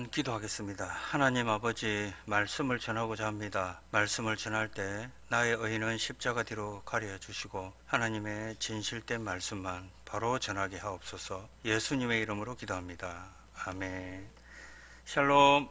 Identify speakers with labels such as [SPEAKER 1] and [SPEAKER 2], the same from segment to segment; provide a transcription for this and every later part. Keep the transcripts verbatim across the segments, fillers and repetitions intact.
[SPEAKER 1] 기도하겠습니다. 하나님 아버지, 말씀을 전하고자 합니다. 말씀을 전할 때 나의 의는 십자가 뒤로 가려 주시고 하나님의 진실된 말씀만 바로 전하게 하옵소서. 예수님의 이름으로 기도합니다. 아멘. 샬롬.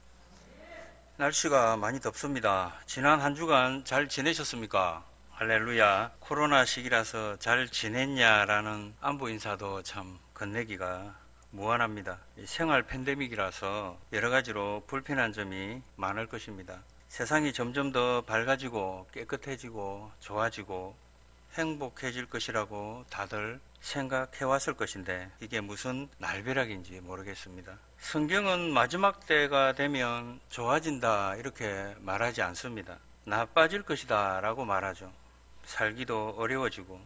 [SPEAKER 1] 날씨가 많이 덥습니다. 지난 한 주간 잘 지내셨습니까? 할렐루야. 코로나 시기라서 잘 지냈냐라는 안부 인사도 참 건네기가 무한합니다. 생활 팬데믹이라서 여러 가지로 불편한 점이 많을 것입니다. 세상이 점점 더 밝아지고 깨끗해지고 좋아지고 행복해질 것이라고 다들 생각해 왔을 것인데 이게 무슨 날벼락인지 모르겠습니다. 성경은 마지막 때가 되면 좋아진다 이렇게 말하지 않습니다. 나빠질 것이다 라고 말하죠. 살기도 어려워지고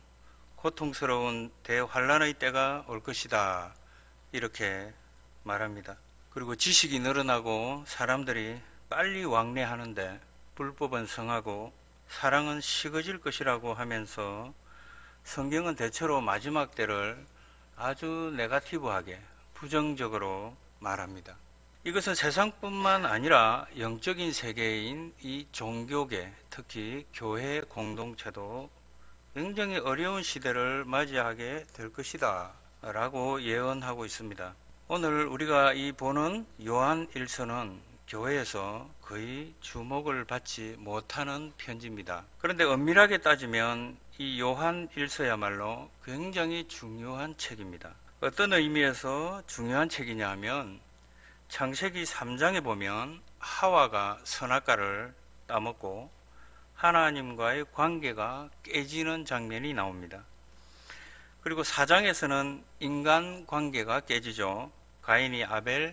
[SPEAKER 1] 고통스러운 대환란의 때가 올 것이다 이렇게 말합니다. 그리고 지식이 늘어나고 사람들이 빨리 왕래하는데 불법은 성하고 사랑은 식어질 것이라고 하면서 성경은 대체로 마지막 때를 아주 네거티브하게 부정적으로 말합니다. 이것은 세상뿐만 아니라 영적인 세계인 이 종교계, 특히 교회 공동체도 굉장히 어려운 시대를 맞이하게 될 것이다 라고 예언하고 있습니다. 오늘 우리가 이 보는 요한 일서는 교회에서 거의 주목을 받지 못하는 편지입니다. 그런데 엄밀하게 따지면 이 요한 일서야말로 굉장히 중요한 책입니다. 어떤 의미에서 중요한 책이냐 하면 창세기 삼 장에 보면 하와가 선악과를 따먹고 하나님과의 관계가 깨지는 장면이 나옵니다. 그리고 사 장에서는 인간 관계가 깨지죠. 가인이 아벨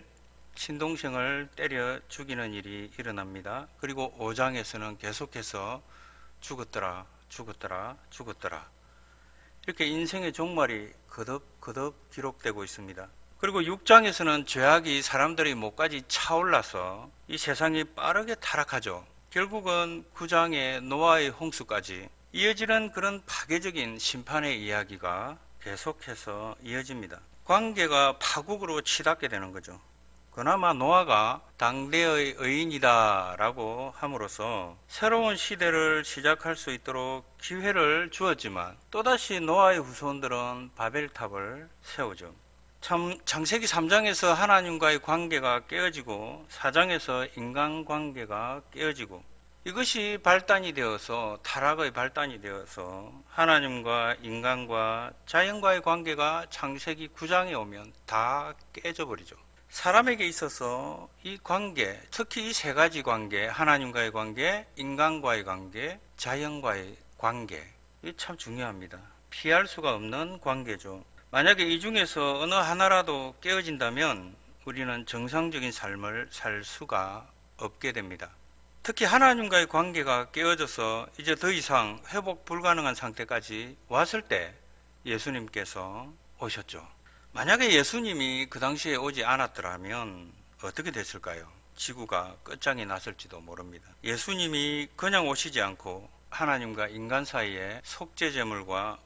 [SPEAKER 1] 친동생을 때려 죽이는 일이 일어납니다. 그리고 오 장에서는 계속해서 죽었더라 죽었더라 죽었더라 이렇게 인생의 종말이 거듭거듭 기록되고 있습니다. 그리고 육 장에서는 죄악이 사람들의 목까지 차올라서 이 세상이 빠르게 타락하죠. 결국은 구 장의 노아의 홍수까지 이어지는 그런 파괴적인 심판의 이야기가 계속해서 이어집니다. 관계가 파국으로 치닫게 되는 거죠. 그나마 노아가 당대의 의인이다 라고 함으로써 새로운 시대를 시작할 수 있도록 기회를 주었지만 또다시 노아의 후손들은 바벨탑을 세우죠. 참 창세기 삼 장에서 하나님과의 관계가 깨어지고 사 장에서 인간관계가 깨어지고 이것이 발단이 되어서 타락의 발단이 되어서 하나님과 인간과 자연과의 관계가 창세기 구 장에 오면 다 깨져버리죠. 사람에게 있어서 이 관계, 특히 이 세 가지 관계, 하나님과의 관계, 인간과의 관계, 자연과의 관계, 이게 참 중요합니다. 피할 수가 없는 관계죠. 만약에 이 중에서 어느 하나라도 깨어진다면 우리는 정상적인 삶을 살 수가 없게 됩니다. 특히 하나님과의 관계가 깨어져서 이제 더 이상 회복 불가능한 상태까지 왔을 때 예수님께서 오셨죠. 만약에 예수님이 그 당시에 오지 않았더라면 어떻게 됐을까요? 지구가 끝장이 났을지도 모릅니다. 예수님이 그냥 오시지 않고 하나님과 인간 사이에 속죄제물과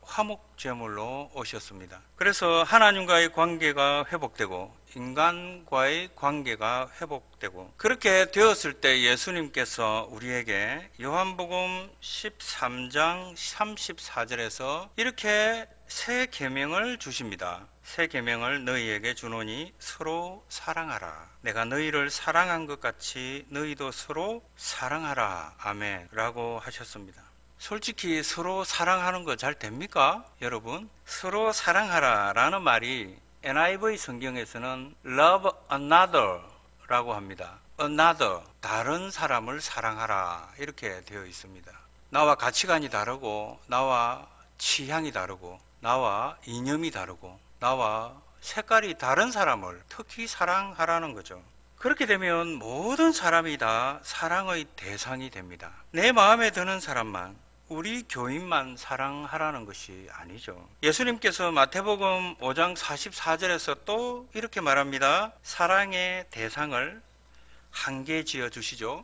[SPEAKER 1] 화목제물로 오셨습니다. 그래서 하나님과의 관계가 회복되고 인간과의 관계가 회복되고 그렇게 되었을 때 예수님께서 우리에게 요한복음 십삼 장 삼십사 절에서 이렇게 새 계명을 주십니다. 새 계명을 너희에게 주노니 서로 사랑하라. 내가 너희를 사랑한 것 같이 너희도 서로 사랑하라. 아멘 라고 하셨습니다. 솔직히 서로 사랑하는 거 잘 됩니까? 여러분, 서로 사랑하라 라는 말이 엔 아이 브이 성경에서는 love another 라고 합니다. another, 다른 사람을 사랑하라 이렇게 되어 있습니다. 나와 가치관이 다르고 나와 취향이 다르고 나와 이념이 다르고 나와 색깔이 다른 사람을 특히 사랑하라는 거죠. 그렇게 되면 모든 사람이 다 사랑의 대상이 됩니다. 내 마음에 드는 사람만, 우리 교인만 사랑하라는 것이 아니죠. 예수님께서 마태복음 오 장 사십사 절에서 또 이렇게 말합니다. 사랑의 대상을 한개 지어 주시죠.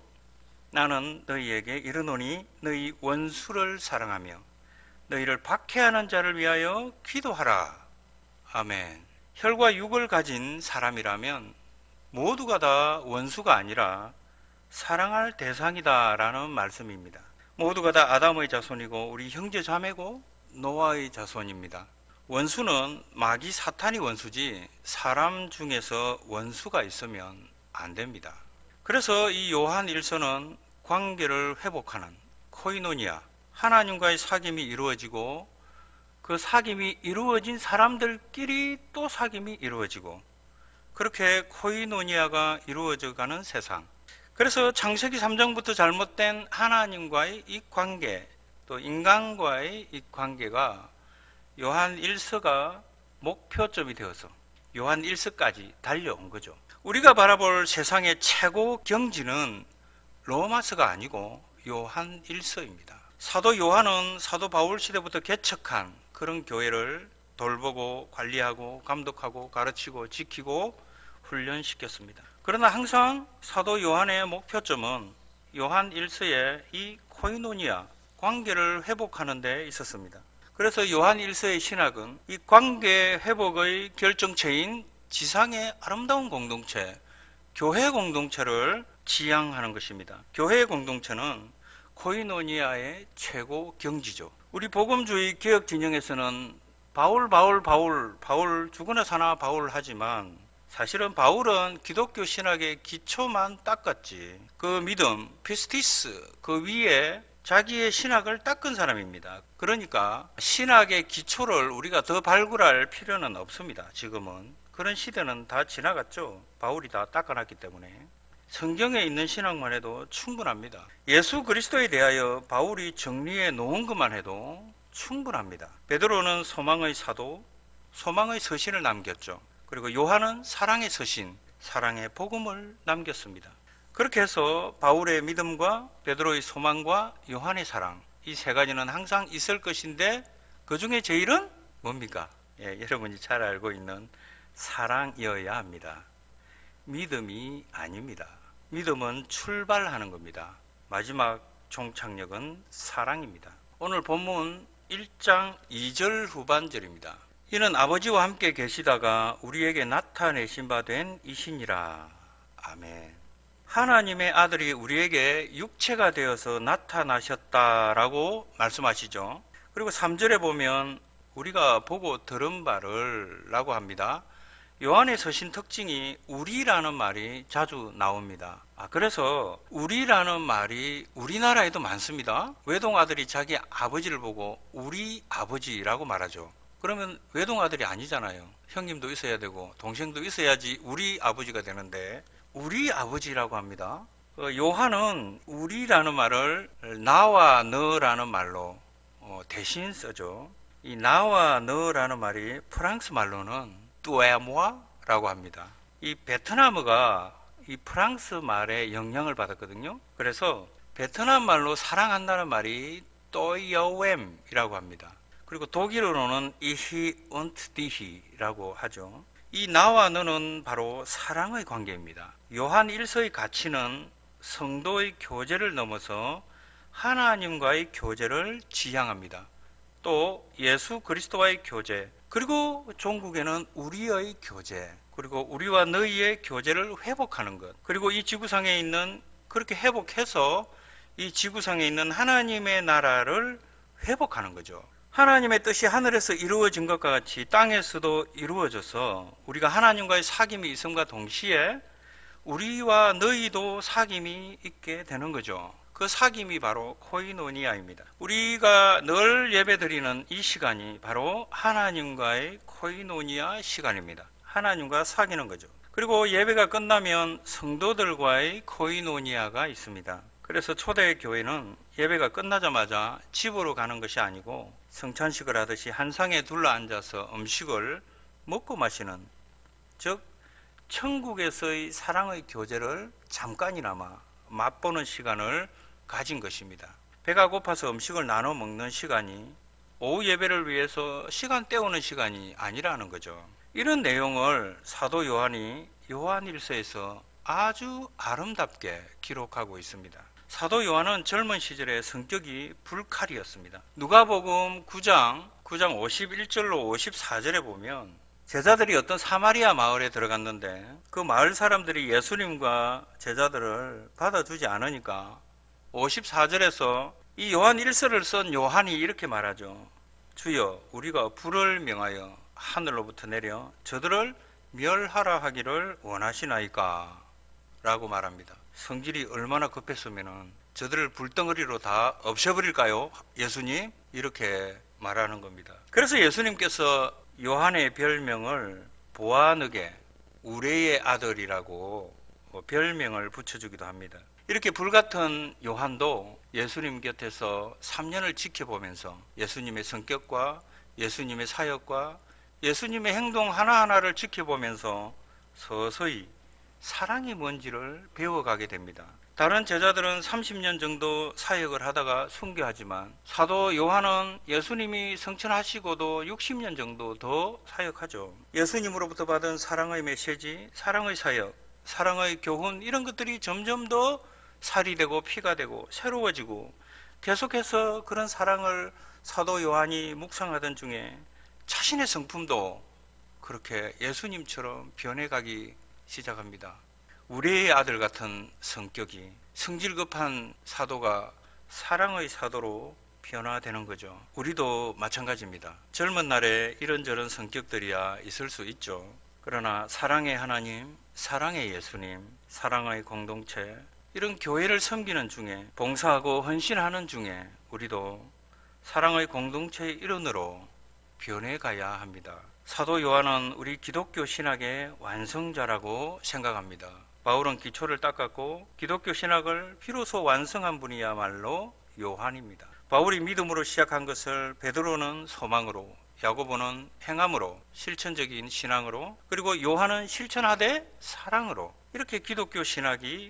[SPEAKER 1] 나는 너희에게 이르노니 너희 원수를 사랑하며 너희를 박해하는 자를 위하여 기도하라. 아멘. 혈과 육을 가진 사람이라면 모두가 다 원수가 아니라 사랑할 대상이다라는 말씀입니다. 모두가 다 아담의 자손이고 우리 형제 자매고 노아의 자손입니다. 원수는 마귀 사탄이 원수지 사람 중에서 원수가 있으면 안 됩니다. 그래서 이 요한 일서는 관계를 회복하는 코이노니아, 하나님과의 사귐이 이루어지고 그 사귐이 이루어진 사람들끼리 또 사귐이 이루어지고 그렇게 코이노니아가 이루어져가는 세상. 그래서 창세기 삼 장부터 잘못된 하나님과의 이 관계, 또 인간과의 이 관계가 요한 일서가 목표점이 되어서 요한 일서까지 달려온 거죠. 우리가 바라볼 세상의 최고 경지는 로마서가 아니고 요한 일서입니다. 사도 요한은 사도 바울 시대부터 개척한 그런 교회를 돌보고 관리하고 감독하고 가르치고 지키고 훈련시켰습니다. 그러나 항상 사도 요한의 목표점은 요한 일서의 이 코이노니아, 관계를 회복하는 데 있었습니다. 그래서 요한 일서의 신학은 이 관계 회복의 결정체인 지상의 아름다운 공동체, 교회 공동체를 지향하는 것입니다. 교회 공동체는 코이노니아의 최고 경지죠. 우리 복음주의 개혁 진영에서는 바울 바울 바울 바울 죽으나 사나 바울 하지만 사실은 바울은 기독교 신학의 기초만 닦았지 그 믿음, 피스티스 그 위에 자기의 신학을 닦은 사람입니다. 그러니까 신학의 기초를 우리가 더 발굴할 필요는 없습니다. 지금은 그런 시대는 다 지나갔죠. 바울이 다 닦아놨기 때문에 성경에 있는 신학만 해도 충분합니다. 예수 그리스도에 대하여 바울이 정리해 놓은 것만 해도 충분합니다. 베드로는 소망의 사도, 소망의 서신을 남겼죠. 그리고 요한은 사랑의 서신, 사랑의 복음을 남겼습니다. 그렇게 해서 바울의 믿음과 베드로의 소망과 요한의 사랑, 이 세 가지는 항상 있을 것인데 그 중에 제일은 뭡니까? 예, 여러분이 잘 알고 있는 사랑이어야 합니다. 믿음이 아닙니다. 믿음은 출발하는 겁니다. 마지막 종착역은 사랑입니다. 오늘 본문 일 장 이 절 후반절입니다. 이는 아버지와 함께 계시다가 우리에게 나타내신 바 된 이시니라. 아멘. 하나님의 아들이 우리에게 육체가 되어서 나타나셨다라고 말씀하시죠. 그리고 삼 절에 보면 우리가 보고 들은 바를 라고 합니다. 요한의 서신 특징이 우리라는 말이 자주 나옵니다. 아, 그래서 우리라는 말이 우리나라에도 많습니다. 외동아들이 자기 아버지를 보고 우리 아버지라고 말하죠. 그러면 외동아들이 아니잖아요. 형님도 있어야 되고 동생도 있어야지 우리 아버지가 되는데 우리 아버지라고 합니다. 요한은 우리라는 말을 나와 너라는 말로 대신 쓰죠. 이 나와 너라는 말이 프랑스 말로는 뚜에모아라고 합니다. 이 베트남어가 이 프랑스 말에 영향을 받았거든요. 그래서 베트남 말로 사랑한다는 말이 또이어웸이라고 합니다. 그리고 독일어로는 이히 운트 디히라고 하죠. 이 나와 너는 바로 사랑의 관계입니다. 요한 일서의 가치는 성도의 교제를 넘어서 하나님과의 교제를 지향합니다. 또 예수 그리스도와의 교제, 그리고 종국에는 우리의 교제, 그리고 우리와 너희의 교제를 회복하는 것, 그리고 이 지구상에 있는, 그렇게 회복해서 이 지구상에 있는 하나님의 나라를 회복하는 거죠. 하나님의 뜻이 하늘에서 이루어진 것과 같이 땅에서도 이루어져서 우리가 하나님과의 사귐이 있음과 동시에 우리와 너희도 사귐이 있게 되는 거죠. 그 사귐이 바로 코이노니아입니다. 우리가 늘 예배드리는 이 시간이 바로 하나님과의 코이노니아 시간입니다. 하나님과 사귀는 거죠. 그리고 예배가 끝나면 성도들과의 코이노니아가 있습니다. 그래서 초대교회는 예배가 끝나자마자 집으로 가는 것이 아니고 성찬식을 하듯이 한 상에 둘러앉아서 음식을 먹고 마시는, 즉 천국에서의 사랑의 교제를 잠깐이나마 맛보는 시간을 가진 것입니다. 배가 고파서 음식을 나눠 먹는 시간이 오후 예배를 위해서 시간 때우는 시간이 아니라는 거죠. 이런 내용을 사도 요한이 요한일서에서 아주 아름답게 기록하고 있습니다. 사도 요한은 젊은 시절에 성격이 불칼이었습니다. 누가복음 구 장 구 장 오십일 절로 오십사 절에 보면 제자들이 어떤 사마리아 마을에 들어갔는데 그 마을 사람들이 예수님과 제자들을 받아주지 않으니까 오십사 절에서 이 요한 일서를 쓴 요한이 이렇게 말하죠. 주여, 우리가 불을 명하여 하늘로부터 내려 저들을 멸하라 하기를 원하시나이까? 라고 말합니다. 성질이 얼마나 급했으면 저들을 불덩어리로 다 없애버릴까요? 예수님? 이렇게 말하는 겁니다. 그래서 예수님께서 요한의 별명을 보아느게, 우레의 아들이라고 별명을 붙여주기도 합니다. 이렇게 불같은 요한도 예수님 곁에서 삼 년을 지켜보면서 예수님의 성격과 예수님의 사역과 예수님의 행동 하나하나를 지켜보면서 서서히 사랑이 뭔지를 배워가게 됩니다. 다른 제자들은 삼십 년 정도 사역을 하다가 순교하지만 사도 요한은 예수님이 성천하시고도 육십 년 정도 더 사역하죠. 예수님으로부터 받은 사랑의 메시지, 사랑의 사역, 사랑의 교훈, 이런 것들이 점점 더 살이 되고 피가 되고 새로워지고 계속해서 그런 사랑을 사도 요한이 묵상하던 중에 자신의 성품도 그렇게 예수님처럼 변해가기 시작합니다. 우리의 아들 같은 성격이 성질급한 사도가 사랑의 사도로 변화되는 거죠. 우리도 마찬가지입니다. 젊은 날에 이런저런 성격들이야 있을 수 있죠. 그러나 사랑의 하나님, 사랑의 예수님, 사랑의 공동체, 이런 교회를 섬기는 중에, 봉사하고 헌신하는 중에 우리도 사랑의 공동체의 일원으로 변해가야 합니다. 사도 요한은 우리 기독교 신학의 완성자라고 생각합니다. 바울은 기초를 닦았고 기독교 신학을 비로소 완성한 분이야말로 요한입니다. 바울이 믿음으로 시작한 것을 베드로는 소망으로, 야고보는 행함으로, 실천적인 신앙으로, 그리고 요한은 실천하되 사랑으로, 이렇게 기독교 신학이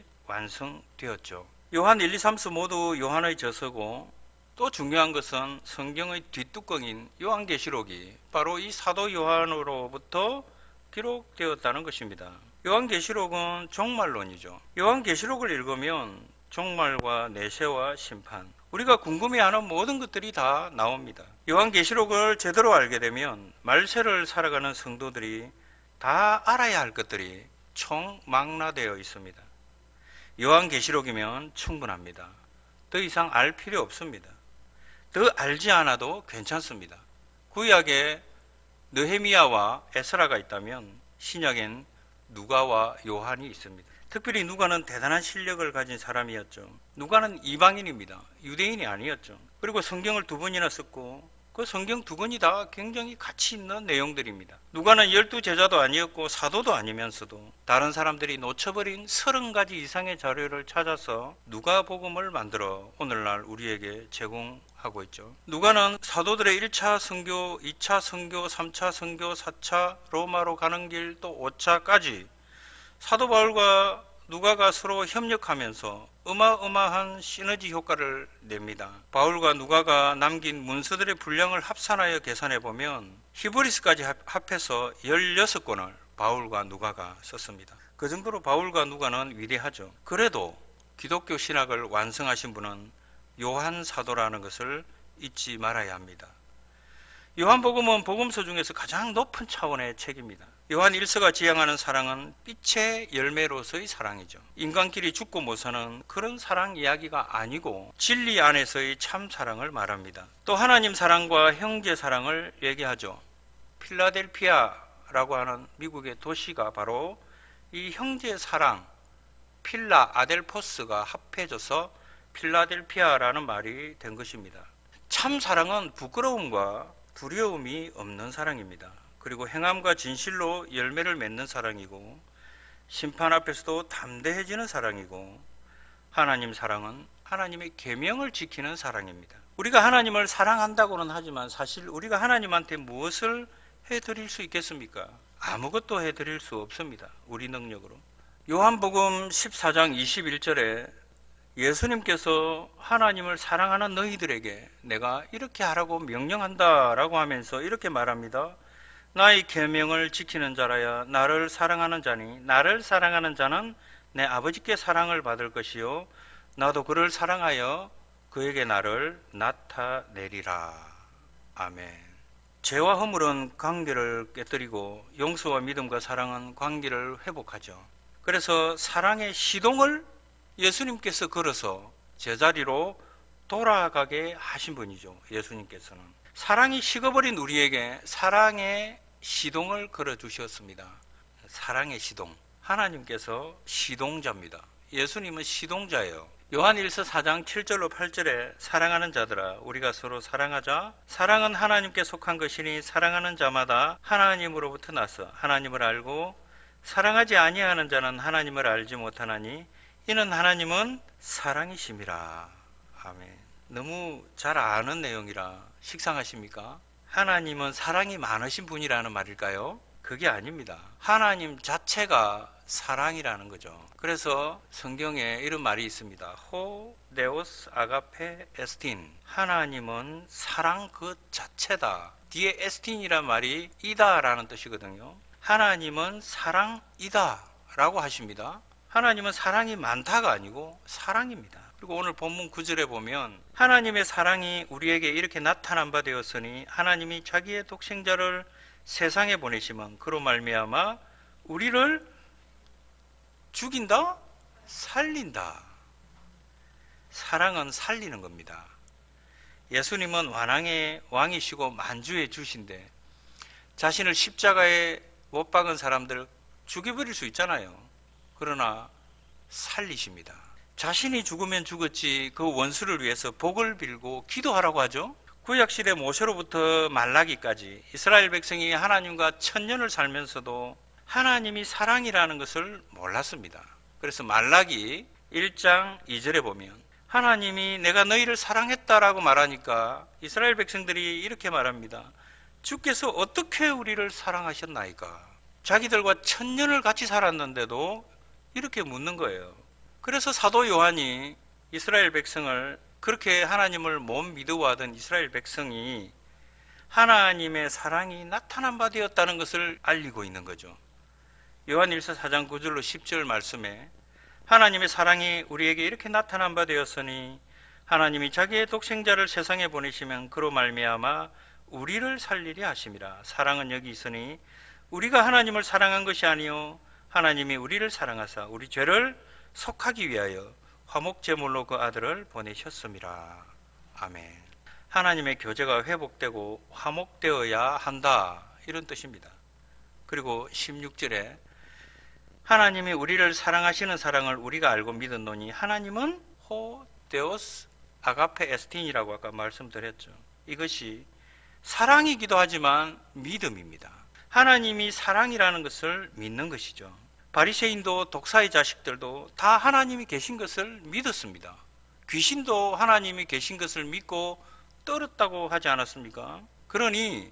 [SPEAKER 1] 완성되었죠. 요한 일, 이, 삼 서 모두 요한의 저서고, 또 중요한 것은 성경의 뒷뚜껑인 요한계시록이 바로 이 사도 요한으로부터 기록되었다는 것입니다. 요한계시록은 종말론이죠. 요한계시록을 읽으면 종말과 내세와 심판, 우리가 궁금해하는 모든 것들이 다 나옵니다. 요한계시록을 제대로 알게 되면 말세를 살아가는 성도들이 다 알아야 할 것들이 총망라되어 있습니다. 요한계시록이면 충분합니다. 더 이상 알 필요 없습니다. 더 알지 않아도 괜찮습니다. 구약에 느헤미야와 에스라가 있다면 신약엔 누가와 요한이 있습니다. 특별히 누가는 대단한 실력을 가진 사람이었죠. 누가는 이방인입니다. 유대인이 아니었죠. 그리고 성경을 두 번이나 썼고 그 성경 두 권이 다 굉장히 가치 있는 내용들입니다. 누가는 열두 제자도 아니었고 사도도 아니면서도 다른 사람들이 놓쳐버린 서른 가지 이상의 자료를 찾아서 누가복음을 만들어 오늘날 우리에게 제공하고 있죠. 누가는 사도들의 일 차 선교, 이 차 선교, 삼 차 선교, 사 차 로마로 가는 길, 또 오 차까지 사도 바울과 누가가 서로 협력하면서 어마어마한 시너지 효과를 냅니다. 바울과 누가가 남긴 문서들의 분량을 합산하여 계산해 보면 히브리스까지 합해서 열여섯 권을 바울과 누가가 썼습니다. 그 정도로 바울과 누가는 위대하죠. 그래도 기독교 신학을 완성하신 분은 요한 사도라는 것을 잊지 말아야 합니다. 요한복음은 복음서 중에서 가장 높은 차원의 책입니다. 요한 일서가 지향하는 사랑은 빛의 열매로서의 사랑이죠. 인간끼리 죽고 못 사는 그런 사랑 이야기가 아니고 진리 안에서의 참 사랑을 말합니다. 또 하나님 사랑과 형제 사랑을 얘기하죠. 필라델피아라고 하는 미국의 도시가 바로 이 형제 사랑, 필라 아델포스가 합해져서 필라델피아라는 말이 된 것입니다. 참 사랑은 부끄러움과 두려움이 없는 사랑입니다. 그리고 행함과 진실로 열매를 맺는 사랑이고, 심판 앞에서도 담대해지는 사랑이고, 하나님 사랑은 하나님의 계명을 지키는 사랑입니다. 우리가 하나님을 사랑한다고는 하지만 사실 우리가 하나님한테 무엇을 해드릴 수 있겠습니까? 아무것도 해드릴 수 없습니다. 우리 능력으로. 요한복음 십사 장 이십일 절에 예수님께서 하나님을 사랑하는 너희들에게 내가 이렇게 하라고 명령한다라고 하면서 이렇게 말합니다. 나의 계명을 지키는 자라야 나를 사랑하는 자니 나를 사랑하는 자는 내 아버지께 사랑을 받을 것이요 나도 그를 사랑하여 그에게 나를 나타내리라. 아멘. 죄와 허물은 관계를 깨뜨리고 용서와 믿음과 사랑은 관계를 회복하죠. 그래서 사랑의 시동을 예수님께서 걸어서 제자리로 돌아가게 하신 분이죠. 예수님께서는 사랑이 식어버린 우리에게 사랑의 시동을 걸어주셨습니다. 사랑의 시동, 하나님께서 시동자입니다. 예수님은 시동자예요. 요한일서 사 장 칠 절로 팔 절에 사랑하는 자들아 우리가 서로 사랑하자. 사랑은 하나님께 속한 것이니 사랑하는 자마다 하나님으로부터 나서 하나님을 알고 사랑하지 아니하는 자는 하나님을 알지 못하나니 이는 하나님은 사랑이심이라. 아멘. 너무 잘 아는 내용이라 식상하십니까? 하나님은 사랑이 많으신 분이라는 말일까요? 그게 아닙니다. 하나님 자체가 사랑이라는 거죠. 그래서 성경에 이런 말이 있습니다. 호 데오스 아가페 에스틴. 하나님은 사랑 그 자체다. 뒤에 에스틴이란 말이 이다라는 뜻이거든요. 하나님은 사랑이다 라고 하십니다. 하나님은 사랑이 많다가 아니고 사랑입니다. 그리고 오늘 본문 구 절에 보면 하나님의 사랑이 우리에게 이렇게 나타난 바 되었으니 하나님이 자기의 독생자를 세상에 보내시면 그로 말미암아 우리를 죽인다? 살린다. 사랑은 살리는 겁니다. 예수님은 완왕의 왕이시고 만주의 주신데 자신을 십자가에 못 박은 사람들 죽여버릴 수 있잖아요. 그러나 살리십니다. 자신이 죽으면 죽었지 그 원수를 위해서 복을 빌고 기도하라고 하죠. 구약시대 모세로부터 말라기까지 이스라엘 백성이 하나님과 천년을 살면서도 하나님이 사랑이라는 것을 몰랐습니다. 그래서 말라기 일 장 이 절에 보면 하나님이 내가 너희를 사랑했다라고 말하니까 이스라엘 백성들이 이렇게 말합니다. 주께서 어떻게 우리를 사랑하셨나이까? 자기들과 천년을 같이 살았는데도 이렇게 묻는 거예요. 그래서 사도 요한이 이스라엘 백성을 그렇게 하나님을 못 믿어하던 이스라엘 백성이 하나님의 사랑이 나타난 바 되었다는 것을 알리고 있는 거죠. 요한일서 사 장 구 절로 십 절 말씀에 하나님의 사랑이 우리에게 이렇게 나타난 바 되었으니 하나님이 자기의 독생자를 세상에 보내시면 그로 말미암아 우리를 살리려 하심이라. 사랑은 여기 있으니 우리가 하나님을 사랑한 것이 아니요 하나님이 우리를 사랑하사 우리 죄를 속하기 위하여 화목제물로 그 아들을 보내셨음이라. 아멘. 하나님의 교제가 회복되고 화목되어야 한다 이런 뜻입니다. 그리고 십육 절에 하나님이 우리를 사랑하시는 사랑을 우리가 알고 믿었노니 하나님은 호 데오스 아가페 에스틴이라고 아까 말씀드렸죠. 이것이 사랑이기도 하지만 믿음입니다. 하나님이 사랑이라는 것을 믿는 것이죠. 바리새인도 독사의 자식들도 다 하나님이 계신 것을 믿었습니다. 귀신도 하나님이 계신 것을 믿고 떨었다고 하지 않았습니까? 그러니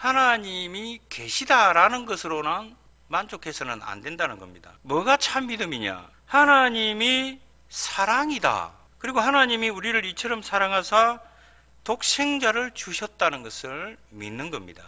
[SPEAKER 1] 하나님이 계시다라는 것으로는 만족해서는 안 된다는 겁니다. 뭐가 참 믿음이냐? 하나님이 사랑이다. 그리고 하나님이 우리를 이처럼 사랑하사 독생자를 주셨다는 것을 믿는 겁니다.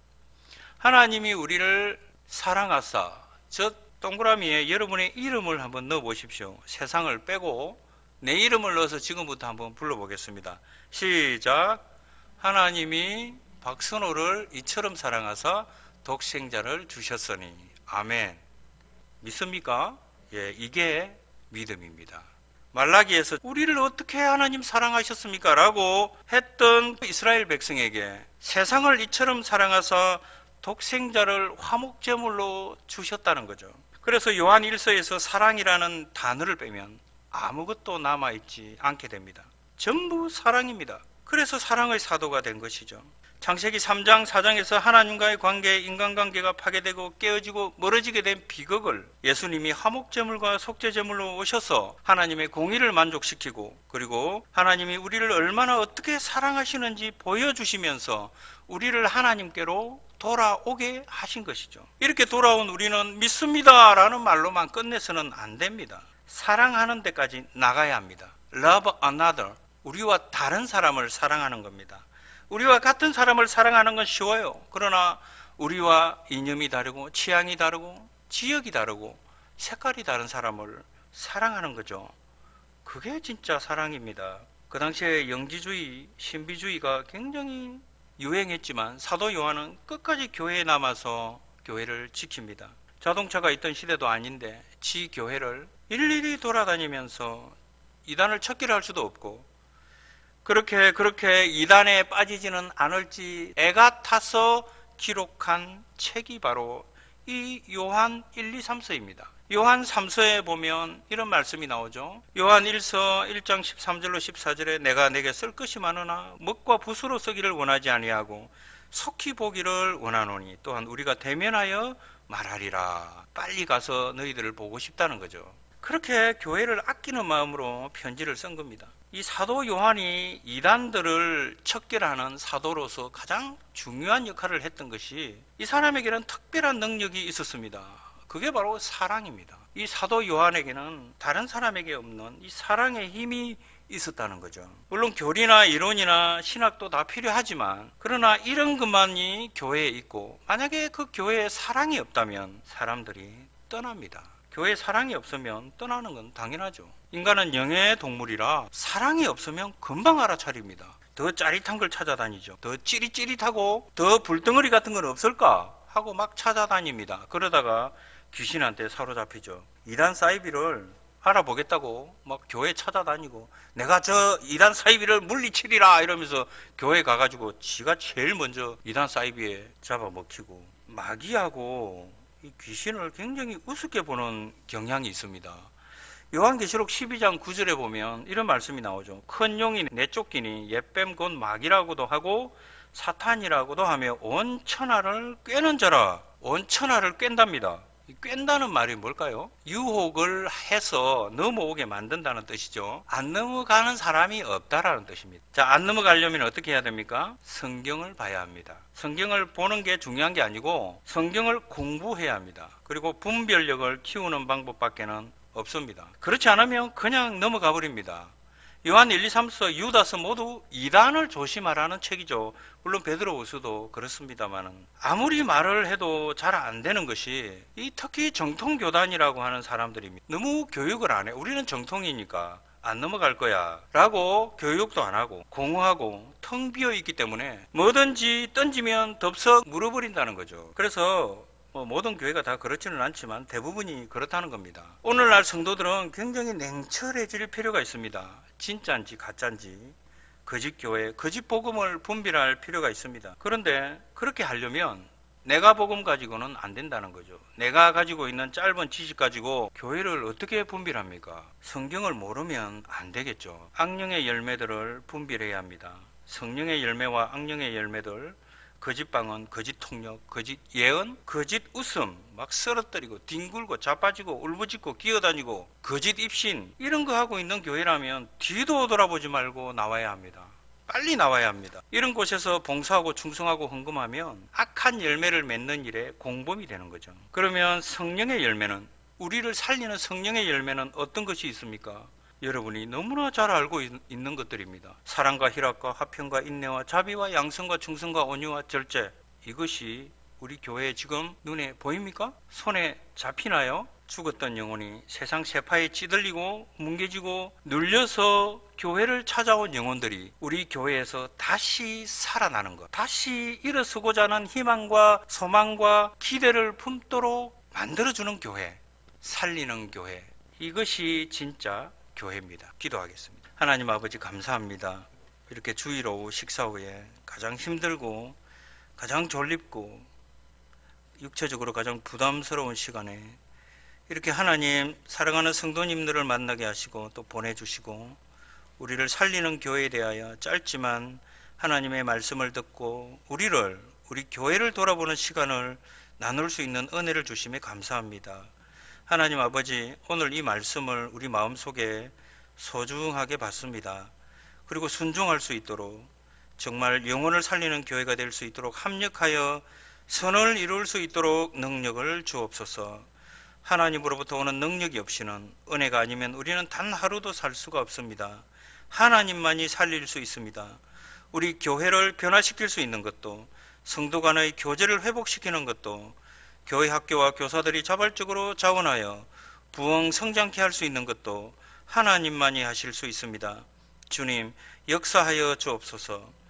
[SPEAKER 1] 하나님이 우리를 사랑하사, 저 동그라미에 여러분의 이름을 한번 넣어 보십시오. 세상을 빼고 내 이름을 넣어서 지금부터 한번 불러보겠습니다. 시작. 하나님이 박선호를 이처럼 사랑하사 독생자를 주셨으니. 아멘. 믿습니까? 예, 이게 믿음입니다. 말라기에서 우리를 어떻게 하나님 사랑하셨습니까? 라고 했던 이스라엘 백성에게 세상을 이처럼 사랑하사 독생자를 화목제물로 주셨다는 거죠. 그래서 요한 일서에서 사랑이라는 단어를 빼면 아무것도 남아있지 않게 됩니다. 전부 사랑입니다. 그래서 사랑의 사도가 된 것이죠. 창세기 삼 장 사 장에서 하나님과의 관계, 인간관계가 파괴되고 깨어지고 멀어지게 된 비극을 예수님이 화목제물과 속죄제물로 오셔서 하나님의 공의를 만족시키고 그리고 하나님이 우리를 얼마나 어떻게 사랑하시는지 보여주시면서 우리를 하나님께로 돌아오게 하신 것이죠. 이렇게 돌아온 우리는 믿습니다 라는 말로만 끝내서는 안 됩니다. 사랑하는 데까지 나가야 합니다. Love another, 우리와 다른 사람을 사랑하는 겁니다. 우리와 같은 사람을 사랑하는 건 쉬워요. 그러나 우리와 이념이 다르고 취향이 다르고 지역이 다르고 색깔이 다른 사람을 사랑하는 거죠. 그게 진짜 사랑입니다. 그 당시에 영지주의, 신비주의가 굉장히 유행했지만 사도 요한은 끝까지 교회에 남아서 교회를 지킵니다. 자동차가 있던 시대도 아닌데 지 교회를 일일이 돌아다니면서 이단을 척결할 수도 없고 그렇게 그렇게 이단에 빠지지는 않을지 애가 타서 기록한 책이 바로 이 요한 일, 이, 삼서입니다. 요한 삼서에 보면 이런 말씀이 나오죠. 요한 일서 일 장 십삼 절로 십사 절에 내가 내게 쓸 것이 많으나 먹과 붓으로 쓰기를 원하지 아니하고 속히 보기를 원하노니 또한 우리가 대면하여 말하리라. 빨리 가서 너희들을 보고 싶다는 거죠. 그렇게 교회를 아끼는 마음으로 편지를 쓴 겁니다. 이 사도 요한이 이단들을 척결하는 사도로서 가장 중요한 역할을 했던 것이 이 사람에게는 특별한 능력이 있었습니다. 그게 바로 사랑입니다. 이 사도 요한에게는 다른 사람에게 없는 이 사랑의 힘이 있었다는 거죠. 물론 교리나 이론이나 신학도 다 필요하지만 그러나 이런 것만이 교회에 있고 만약에 그 교회에 사랑이 없다면 사람들이 떠납니다. 교회에 사랑이 없으면 떠나는 건 당연하죠. 인간은 영의 동물이라 사랑이 없으면 금방 알아차립니다. 더 짜릿한 걸 찾아다니죠. 더 찌릿찌릿하고 더 불덩어리 같은 건 없을까 하고 막 찾아다닙니다. 그러다가 귀신한테 사로잡히죠. 이단 사이비를 알아보겠다고 막 교회 찾아다니고 내가 저 이단 사이비를 물리치리라 이러면서 교회 가가지고 지가 제일 먼저 이단 사이비에 잡아먹히고 마귀하고 이 귀신을 굉장히 우습게 보는 경향이 있습니다. 요한계시록 십이 장 구 절에 보면 이런 말씀이 나오죠. 큰 용이 내쫓기니 옛뱀 곧 마귀라고도 하고 사탄이라고도 하며 온 천하를 꿰는 자라. 온 천하를 꿰답니다. 꿰다는 말이 뭘까요? 유혹을 해서 넘어오게 만든다는 뜻이죠. 안 넘어가는 사람이 없다라는 뜻입니다. 자, 안 넘어가려면 어떻게 해야 됩니까? 성경을 봐야 합니다. 성경을 보는 게 중요한 게 아니고 성경을 공부해야 합니다. 그리고 분별력을 키우는 방법밖에는 없습니다. 그렇지 않으면 그냥 넘어가 버립니다. 요한 일, 이, 삼서, 유다서 모두 이단을 조심하라는 책이죠. 물론 베드로후서도 그렇습니다만 아무리 말을 해도 잘 안 되는 것이 이 특히 정통교단이라고 하는 사람들입니다. 너무 교육을 안 해. 우리는 정통이니까 안 넘어갈 거야 라고 교육도 안 하고 공허하고 텅 비어 있기 때문에 뭐든지 던지면 덥석 물어버린다는 거죠. 그래서 뭐 모든 교회가 다 그렇지는 않지만 대부분이 그렇다는 겁니다. 오늘날 성도들은 굉장히 냉철해질 필요가 있습니다. 진짜인지 가짜인지 거짓 교회, 거짓 복음을 분별할 필요가 있습니다. 그런데 그렇게 하려면 내가 복음 가지고는 안 된다는 거죠. 내가 가지고 있는 짧은 지식 가지고 교회를 어떻게 분별합니까? 성경을 모르면 안 되겠죠. 악령의 열매들을 분별해야 합니다. 성령의 열매와 악령의 열매들, 거짓 방언, 거짓 통역, 거짓 예언, 거짓 웃음, 막 쓰러뜨리고 뒹굴고 자빠지고 울부짖고 기어다니고 거짓 입신 이런 거 하고 있는 교회라면 뒤도 돌아보지 말고 나와야 합니다. 빨리 나와야 합니다. 이런 곳에서 봉사하고 충성하고 헌금하면 악한 열매를 맺는 일에 공범이 되는 거죠. 그러면 성령의 열매는, 우리를 살리는 성령의 열매는 어떤 것이 있습니까? 여러분이 너무나 잘 알고 있는 것들입니다. 사랑과 희락과 화평과 인내와 자비와 양성과 충성과 온유와 절제. 이것이 우리 교회에 지금 눈에 보입니까? 손에 잡히나요? 죽었던 영혼이 세상 세파에 찌들리고 뭉개지고 눌려서 교회를 찾아온 영혼들이 우리 교회에서 다시 살아나는 것, 다시 일어서고자 하는 희망과 소망과 기대를 품도록 만들어주는 교회, 살리는 교회, 이것이 진짜 교회입니다. 기도하겠습니다. 하나님 아버지 감사합니다. 이렇게 주일 오후 식사 후에 가장 힘들고 가장 졸립고 육체적으로 가장 부담스러운 시간에 이렇게 하나님 사랑하는 성도님들을 만나게 하시고 또 보내주시고 우리를 살리는 교회에 대하여 짧지만 하나님의 말씀을 듣고 우리를, 우리 교회를 돌아보는 시간을 나눌 수 있는 은혜를 주심에 감사합니다. 하나님 아버지, 오늘 이 말씀을 우리 마음속에 소중하게 받습니다. 그리고 순종할 수 있도록 정말 영혼을 살리는 교회가 될 수 있도록 합력하여 선을 이룰 수 있도록 능력을 주옵소서. 하나님으로부터 오는 능력이 없이는, 은혜가 아니면 우리는 단 하루도 살 수가 없습니다. 하나님만이 살릴 수 있습니다. 우리 교회를 변화시킬 수 있는 것도, 성도 간의 교제를 회복시키는 것도, 교회 학교와 교사들이 자발적으로 자원하여 부흥 성장케 할 수 있는 것도 하나님만이 하실 수 있습니다. 주님, 역사하여 주옵소서.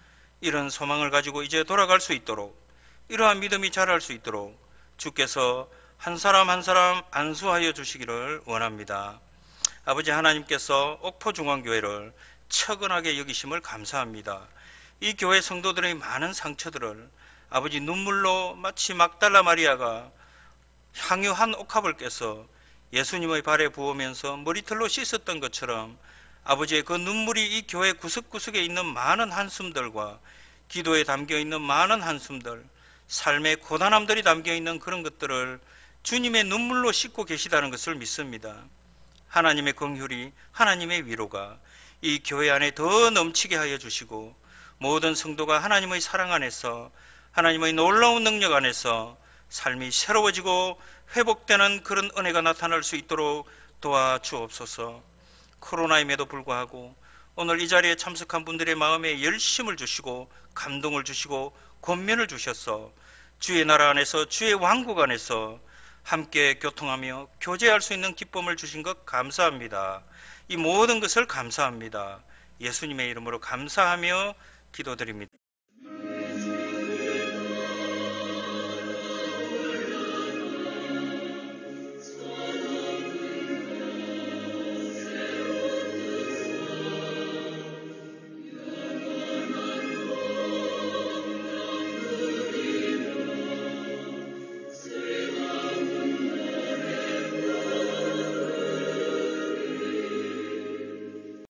[SPEAKER 1] 이런 소망을 가지고 이제 돌아갈 수 있도록, 이러한 믿음이 자랄 수 있도록 주께서 한 사람 한 사람 안수하여 주시기를 원합니다. 아버지 하나님께서 옥포중앙교회를 처근하게 여기심을 감사합니다. 이 교회 성도들의 많은 상처들을 아버지 눈물로 마치 막달라 마리아가 향유 한 옥합을 깨서 예수님의 발에 부으면서 머리털로 씻었던 것처럼 아버지의 그 눈물이 이 교회 구석구석에 있는 많은 한숨들과 기도에 담겨있는 많은 한숨들, 삶의 고단함들이 담겨있는 그런 것들을 주님의 눈물로 씻고 계시다는 것을 믿습니다. 하나님의 긍휼이, 하나님의 위로가 이 교회 안에 더 넘치게 하여 주시고 모든 성도가 하나님의 사랑 안에서, 하나님의 놀라운 능력 안에서 삶이 새로워지고 회복되는 그런 은혜가 나타날 수 있도록 도와주옵소서. 코로나임에도 불구하고 오늘 이 자리에 참석한 분들의 마음에 열심을 주시고 감동을 주시고 권면을 주셔서 주의 나라 안에서, 주의 왕국 안에서 함께 교통하며 교제할 수 있는 기쁨을 주신 것 감사합니다. 이 모든 것을 감사합니다. 예수님의 이름으로 감사하며 기도드립니다.